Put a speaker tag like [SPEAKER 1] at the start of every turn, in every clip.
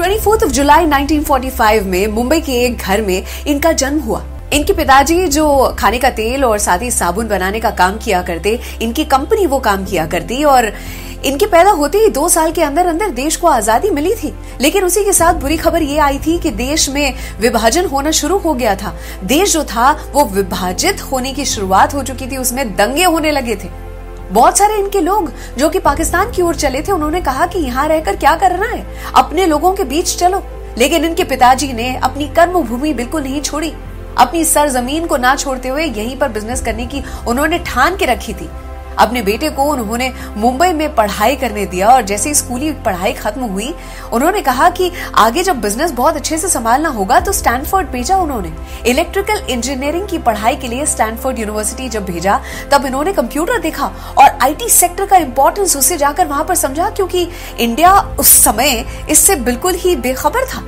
[SPEAKER 1] 24 जुलाई 1945 में मुंबई के एक घर में इनका जन्म हुआ। इनके पिताजी जो खाने का तेल और साथ ही साबुन बनाने का काम किया करते, इनकी कंपनी वो काम किया करती और इनके पैदा होते ही 2 साल के अंदर अंदर देश को आजादी मिली थी। लेकिन उसी के साथ बुरी खबर ये आई थी कि देश में विभाजन होना शुरू हो गया था। देश जो था वो विभाजित होने की शुरुआत हो चुकी थी, उसमें दंगे होने लगे थे। बहुत सारे इनके लोग जो कि पाकिस्तान की ओर चले थे, उन्होंने कहा कि यहाँ रहकर क्या करना है, अपने लोगों के बीच चलो। लेकिन इनके पिताजी ने अपनी कर्म भूमि बिल्कुल नहीं छोड़ी। अपनी सरजमीन को ना छोड़ते हुए यहीं पर बिजनेस करने की उन्होंने ठान के रखी थी। अपने बेटे को उन्होंने मुंबई में पढ़ाई करने दिया और जैसे ही स्कूली पढ़ाई खत्म हुई, उन्होंने कहा कि आगे जब बिजनेस बहुत अच्छे से संभालना होगा तो स्टैनफोर्ड भेजा उन्होंने। इलेक्ट्रिकल इंजीनियरिंग की पढ़ाई के लिए स्टैनफोर्ड यूनिवर्सिटी जब भेजा, तब इन्होंने कंप्यूटर देखा और आईटी सेक्टर का इंपॉर्टेंस उसे जाकर वहां पर समझा, क्योंकि इंडिया उस समय इससे बिल्कुल ही बेखबर था।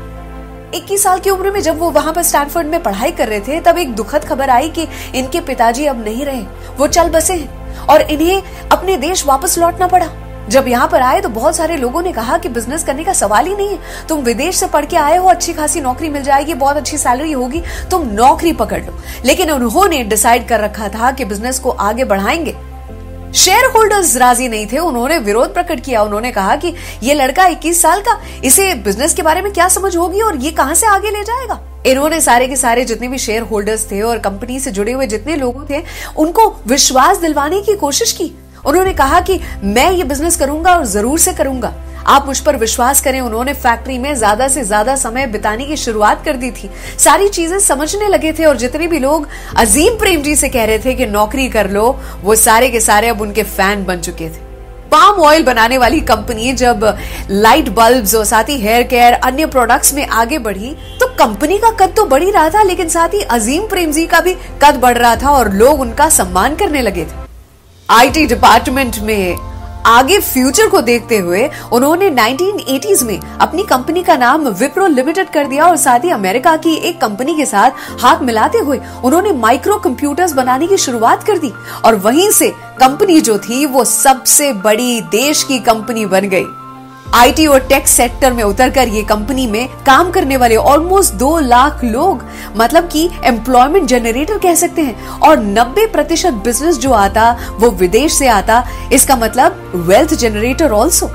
[SPEAKER 1] 21 साल की उम्र में जब वो वहां पर स्टैनफोर्ड में पढ़ाई कर रहे थे, तब एक दुखद खबर आई कि इनके पिताजी अब नहीं रहे, वो चल बसे हैं और इन्हें अपने देश वापस लौटना पड़ा। जब यहाँ पर आए तो बहुत सारे लोगों ने कहा कि बिजनेस करने का सवाल ही नहीं है, तुम विदेश से पढ़ के आए हो, अच्छी खासी नौकरी मिल जाएगी, बहुत अच्छी सैलरी होगी, तुम नौकरी पकड़ लो। लेकिन उन्होंने डिसाइड कर रखा था कि बिजनेस को आगे बढ़ाएंगे। शेयर होल्डर्स राजी नहीं थे, उन्होंने विरोध प्रकट किया। उन्होंने कहा कि ये लड़का 21 साल का, इसे बिजनेस के बारे में क्या समझ होगी और ये कहां से आगे ले जाएगा। इन्होंने सारे के सारे जितने भी शेयर होल्डर्स थे और कंपनी से जुड़े हुए जितने लोग थे, उनको विश्वास दिलवाने की कोशिश की। उन्होंने कहा कि मैं ये बिजनेस करूंगा और जरूर से करूंगा, आप मुझ पर विश्वास करें। उन्होंने फैक्ट्री में ज्यादा से ज्यादा समय बिताने की शुरुआत कर दी थी, सारी चीजें समझने लगे थे और जितने भी लोग अजीम प्रेमजी से कह रहे थे कि नौकरी कर लो, वो सारे के सारे अब उनके फैन बन चुके थे। पाम ऑयल बनाने वाली कंपनी जब लाइट बल्ब्स और साथ ही हेयर केयर अन्य प्रोडक्ट्स में आगे बढ़ी, तो कंपनी का कद तो बढ़ ही रहा था, लेकिन साथ ही अजीम प्रेमजी का भी कद बढ़ रहा था और लोग उनका सम्मान करने लगे थे। आईटी डिपार्टमेंट में आगे फ्यूचर को देखते हुए उन्होंने 1980s में अपनी कंपनी का नाम विप्रो लिमिटेड कर दिया और साथ ही अमेरिका की एक कंपनी के साथ हाथ मिलाते हुए उन्होंने माइक्रो कंप्यूटर्स बनाने की शुरुआत कर दी और वहीं से कंपनी जो थी वो सबसे बड़ी देश की कंपनी बन गई। आईटी और टेक सेक्टर में उतरकर ये कंपनी में काम करने वाले ऑलमोस्ट 2 लाख लोग, मतलब कि एम्प्लॉयमेंट जनरेटर कह सकते हैं, और 90% बिजनेस जो आता वो विदेश से आता, इसका मतलब वेल्थ जनरेटर ऑल्सो।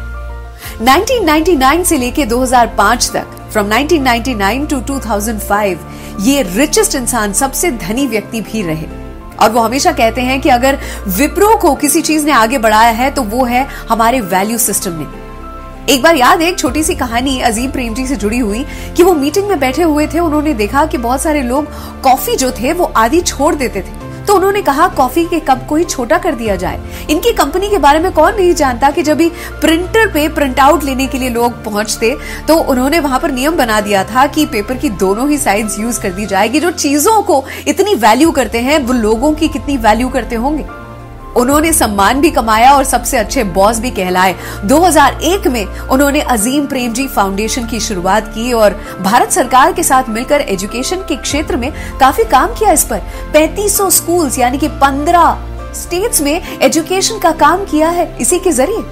[SPEAKER 1] 1999 से लेके 2005 तक, फ्रॉम 1999 टू 2005, ये रिचेस्ट इंसान, सबसे धनी व्यक्ति भी रहे। और वो हमेशा कहते हैं कि अगर विप्रो को किसी चीज ने आगे बढ़ाया है तो वो है हमारे वैल्यू सिस्टम ने। एक बार याद है एक छोटी सी कहानी अजीम प्रेमजी से जुड़ी हुई कि वो मीटिंग में बैठे हुए थे, उन्होंने देखा कि बहुत सारे लोग कॉफी जो थे वो आधी छोड़ देते थे, तो उन्होंने कहा कॉफी के कप को ही छोटा कर दिया जाए। इनकी कंपनी के बारे में कौन नहीं जानता कि जब भी प्रिंटर पे प्रिंट आउट लेने के लिए लोग पहुंचते तो उन्होंने वहां पर नियम बना दिया था कि पेपर की दोनों ही साइड्स यूज कर दी जाएगी। जो चीजों को इतनी वैल्यू करते हैं वो लोगों की कितनी वैल्यू करते होंगे। उन्होंने सम्मान भी कमाया और सबसे अच्छे बॉस भी कहलाए। 2001 में उन्होंने अजीम प्रेमजी फाउंडेशन की शुरुआत की और भारत सरकार के साथ मिलकर एजुकेशन के क्षेत्र में काफी काम किया। इस पर 3500 स्कूल्स यानी कि 15 स्टेट्स में एजुकेशन का काम किया है इसी के जरिए।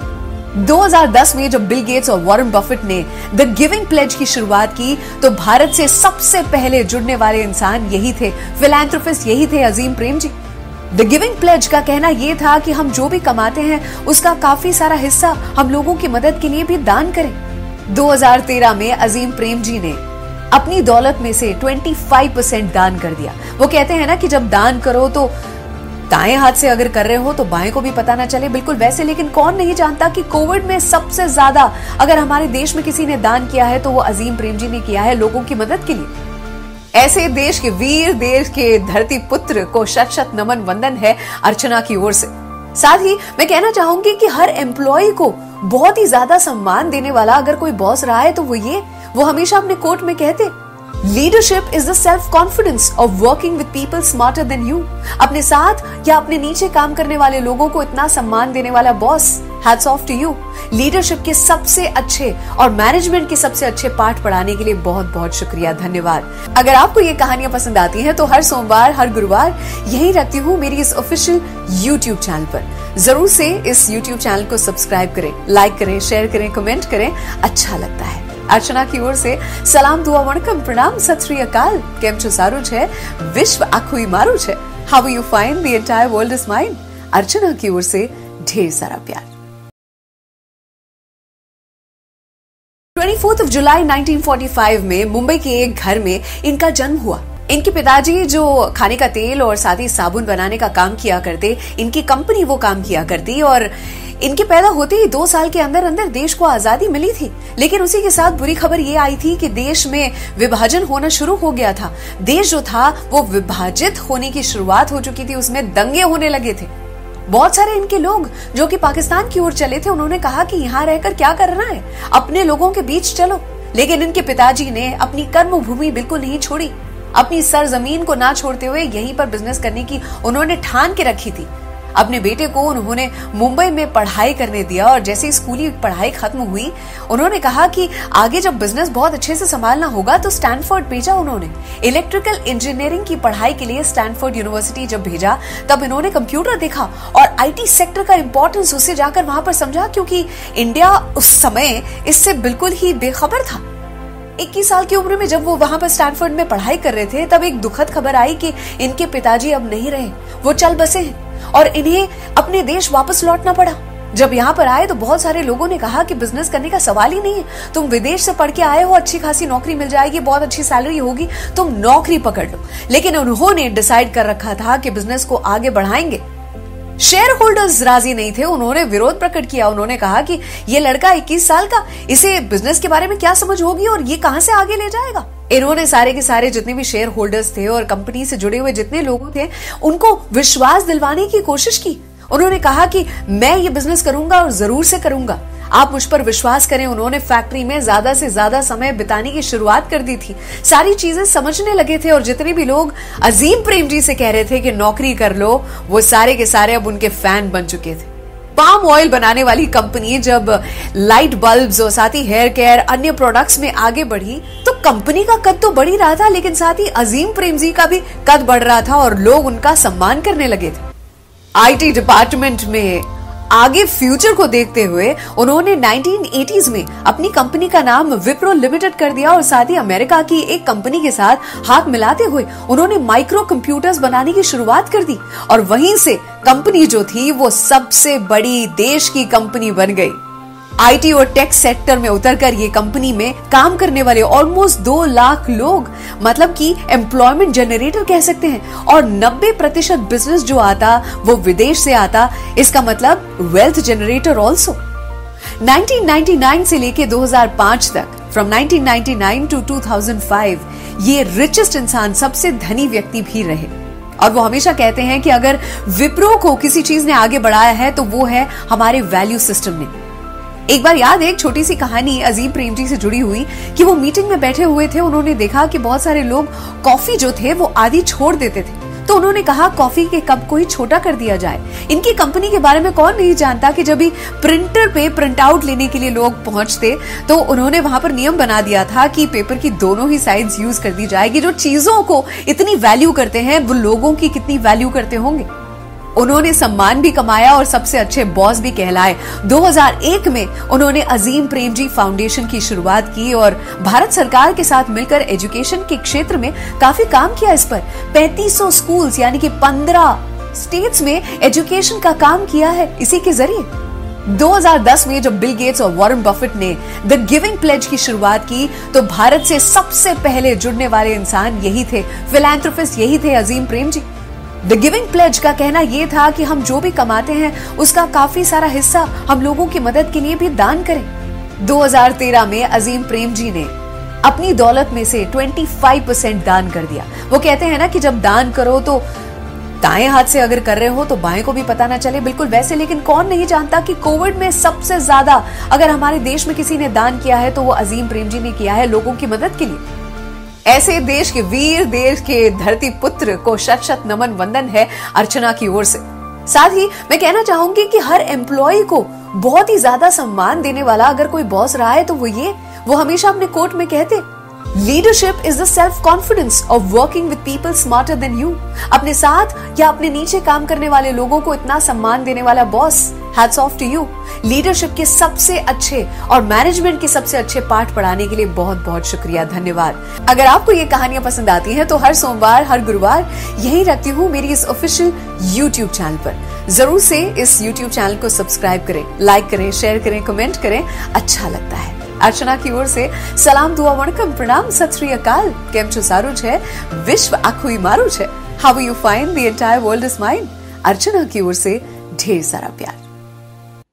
[SPEAKER 1] 2010 में जब बिल गेट्स और वॉरेन बफेट ने द गिविंग प्लेज की शुरुआत की, तो भारत से सबसे पहले जुड़ने वाले इंसान यही थे, फिलैंथ्रोपिस्ट यही थे Azim Premji. The Giving Pledge का कहना यह था कि हम जो भी कमाते हैं उसका काफी सारा हिस्सा हम लोगों की मदद के लिए भी दान करें। 2013 में अजीम प्रेमजी ने अपनी दौलत में से 25% दान कर दिया। वो कहते हैं ना कि जब दान करो तो दाएं हाथ से अगर कर रहे हो तो बाएं को भी पता ना चले, बिल्कुल वैसे। लेकिन कौन नहीं जानता कि कोविड में सबसे ज्यादा अगर हमारे देश में किसी ने दान किया है तो वो अजीम प्रेमजी ने किया है लोगों की मदद के लिए। ऐसे देश के वीर, देश के धरती पुत्र को शत शत नमन वंदन है अर्चना की ओर से। साथ ही मैं कहना चाहूंगी कि हर एम्प्लॉय को बहुत ही ज्यादा सम्मान देने वाला अगर कोई बॉस रहा है तो वो हमेशा अपने कोट में कहते, leadership is the self confidence of working with people smarter than you. अपने साथ या अपने नीचे काम करने वाले लोगों को इतना सम्मान देने वाला boss, hats off to you. Leadership के सबसे अच्छे और मैनेजमेंट के सबसे अच्छे पाठ पढ़ाने के लिए बहुत बहुत शुक्रिया, धन्यवाद। अगर आपको ये कहानियां पसंद आती हैं तो हर सोमवार, हर गुरुवार यही रखती हूँ मेरी इस ऑफिशियल YouTube चैनल पर। जरूर से इस YouTube चैनल को सब्सक्राइब करें, लाइक करें, शेयर करें, कमेंट करें, अच्छा लगता है। अर्चना की ओर से सलाम दुआ वणकम प्रणाम सत श्री अकाल केम छो सारू छे विश्व आखुई मारू छे how you find the entire world is mine Archana की ओर से ढेर सारा प्यार। 24 जुलाई 1945 में मुंबई के एक घर में इनका जन्म हुआ। इनके पिताजी जो खाने का तेल और साथ ही साबुन बनाने का काम किया करते, इनकी कंपनी वो काम किया करती और इनके पैदा होते ही 2 साल के अंदर अंदर देश को आजादी मिली थी। लेकिन उसी के साथ बुरी खबर ये आई थी कि देश में विभाजन होना शुरू हो गया था। देश जो था वो विभाजित होने की शुरुआत हो चुकी थी, उसमें दंगे होने लगे थे। बहुत सारे इनके लोग जो कि पाकिस्तान की ओर चले थे, उन्होंने कहा कि यहाँ रहकर क्या करना है, अपने लोगों के बीच चलो। लेकिन इनके पिताजी ने अपनी कर्म भूमि बिल्कुल नहीं छोड़ी। अपनी सरजमीन को ना छोड़ते हुए यहीं पर बिजनेस करने की उन्होंने ठान के रखी थी। अपने बेटे को उन्होंने मुंबई में पढ़ाई करने दिया और जैसे ही स्कूली पढ़ाई खत्म हुई, उन्होंने कहा कि आगे जब बिजनेस बहुत अच्छे से संभालना होगा तो स्टैनफोर्ड भेजा। उन्होंने इलेक्ट्रिकल इंजीनियरिंग की पढ़ाई के लिए स्टैनफोर्ड यूनिवर्सिटी जब भेजा, तब इन्होंने कंप्यूटर देखा और आईटी सेक्टर का इंपॉर्टेंस उससे जाकर वहां पर समझा, क्योंकि इंडिया उस समय इससे बिल्कुल ही बेखबर था। 21 साल की उम्र में जब वो वहां पर स्टैनफोर्ड में पढ़ाई कर रहे थे, तब एक दुखद खबर आई कि इनके पिताजी अब नहीं रहे, वो चल बसे हैं और इन्हें अपने देश वापस लौटना पड़ा। जब यहाँ पर आए तो बहुत सारे लोगों ने कहा कि बिजनेस करने का सवाल ही नहीं है, तुम विदेश से पढ़ के आए हो, अच्छी खासी नौकरी मिल जाएगी, बहुत अच्छी सैलरी होगी, तुम नौकरी पकड़ लो। लेकिन उन्होंने डिसाइड कर रखा था कि बिजनेस को आगे बढ़ाएंगे। शेयर होल्डर्स राजी नहीं थे, उन्होंने विरोध प्रकट किया। उन्होंने कहा कि ये लड़का 21 साल का, इसे बिजनेस के बारे में क्या समझ होगी और ये कहां से आगे ले जाएगा। इन्होंने सारे के सारे जितने भी शेयर होल्डर्स थे और कंपनी से जुड़े हुए जितने लोग थे, उनको विश्वास दिलवाने की कोशिश की। उन्होंने कहा कि मैं ये बिजनेस करूंगा और जरूर से करूंगा, आप मुझ पर विश्वास करें। उन्होंने फैक्ट्री में ज्यादा से ज्यादा समय बिताने की शुरुआत कर दी थी। सारी चीजें समझने लगे थे और जितने भी लोग अजीम प्रेम जी से कह रहे थे कि नौकरी कर लो, वो सारे के सारे अब उनके फैन बन चुके थे। पाम ऑयल बनाने वाली कंपनी जब लाइट बल्ब्स और साथ ही हेयर केयर अन्य प्रोडक्ट्स में आगे बढ़ी, तो कंपनी का कद तो बढ़ ही रहा था, लेकिन साथ ही अजीम प्रेम जी का भी कद बढ़ रहा था और लोग उनका सम्मान करने लगे थे। आईटी डिपार्टमेंट में आगे फ्यूचर को देखते हुए उन्होंने 1980s में अपनी कंपनी का नाम विप्रो लिमिटेड कर दिया और साथ ही अमेरिका की एक कंपनी के साथ हाथ मिलाते हुए उन्होंने माइक्रो कंप्यूटर्स बनाने की शुरुआत कर दी और वहीं से कंपनी जो थी वो सबसे बड़ी देश की कंपनी बन गई। आईटी और टेक सेक्टर में उतरकर ये कंपनी में काम करने वाले ऑलमोस्ट 2 लाख लोग, मतलब कि एम्प्लॉयमेंट जनरेटर कह सकते हैं, और 90% बिजनेस जो आता वो विदेश से आता। इसका मतलब वेल्थ जनरेटर ऑल्सो। 1999 से लेके 2005 तक, फ्रॉम 1999 टू 2005, ये रिचेस्ट इंसान, सबसे धनी व्यक्ति भी रहे। और वो हमेशा कहते हैं कि अगर विप्रो को किसी चीज ने आगे बढ़ाया है तो वो है हमारे वैल्यू सिस्टम ने। एक बार याद है एक छोटी सी कहानी अजीम प्रेम जी से जुड़ी हुई कि वो मीटिंग में बैठे हुए थे। उन्होंने देखा कि बहुत सारे लोग कॉफी जो थे वो आधी छोड़ देते थे, तो उन्होंने कहा कॉफी के कप को ही छोटा कर दिया जाए। इनकी कंपनी के बारे में कौन नहीं जानता कि जब भी प्रिंटर पे प्रिंट आउट लेने के लिए लोग पहुंचते तो उन्होंने वहां पर नियम बना दिया था कि पेपर की दोनों ही साइड्स यूज कर दी जाएगी। जो चीजों को इतनी वैल्यू करते हैं वो लोगों की कितनी वैल्यू करते होंगे। उन्होंने सम्मान भी कमाया और सबसे अच्छे बॉस भी कहलाए। 2001 में उन्होंने अजीम प्रेम जी फाउंडेशन की शुरुआत की और भारत सरकार के साथ मिलकर एजुकेशन के क्षेत्र में काफी काम किया। इस पर 3500 स्कूल्स यानी कि 15 स्टेट्स में एजुकेशन का काम किया है इसी के जरिए। 2010 में जब बिल गेट्स और वॉरेन बफेट ने द गिविंग प्लेज की शुरुआत की तो भारत से सबसे पहले जुड़ने वाले इंसान यही थे, फिलैंथ्रोपिस्ट यही थे Azim Premji. The Giving Pledge का कहना यह था कि हम जो भी कमाते हैं उसका काफी सारा हिस्सा हम लोगों की मदद के लिए भी दान करें। 2013 में अजीम प्रेम जी ने अपनी दौलत में से 25% दान कर दिया। वो कहते हैं ना कि जब दान करो तो दाएं हाथ से अगर कर रहे हो तो बाएं को भी पता ना चले, बिल्कुल वैसे। लेकिन कौन नहीं जानता कि कोविड में सबसे ज्यादा अगर हमारे देश में किसी ने दान किया है तो वो अजीम प्रेम जी ने किया है लोगों की मदद के लिए। ऐसे देश के वीर, देश के धरती पुत्र को शत शत नमन वंदन है अर्चना की ओर से। साथ ही मैं कहना चाहूंगी कि हर एम्प्लॉय को बहुत ही ज्यादा सम्मान देने वाला अगर कोई बॉस रहा है तो वो हमेशा अपने कोट में कहते, leadership is the self confidence of working with people smarter than you. अपने साथ या अपने नीचे काम करने वाले लोगों को इतना सम्मान देने वाला boss, hats off to you. Leadership के सबसे अच्छे और मैनेजमेंट के सबसे अच्छे पाठ पढ़ाने के लिए बहुत बहुत शुक्रिया, धन्यवाद। अगर आपको ये कहानियां पसंद आती हैं तो हर सोमवार हर गुरुवार यही रखती हूँ मेरी इस ऑफिशियल YouTube चैनल पर। जरूर से इस YouTube चैनल को सब्सक्राइब करें, लाइक करें, शेयर करें, कमेंट करें, अच्छा लगता है। अर्चना की ओर से सलाम, दुआ, वणकम, प्रणाम, सत श्री अकाल। केम छो, सारू छे? विश्व आखुई मारू छे? How you find the entire world is mine? Archana की ओर से ढेर सारा प्यार।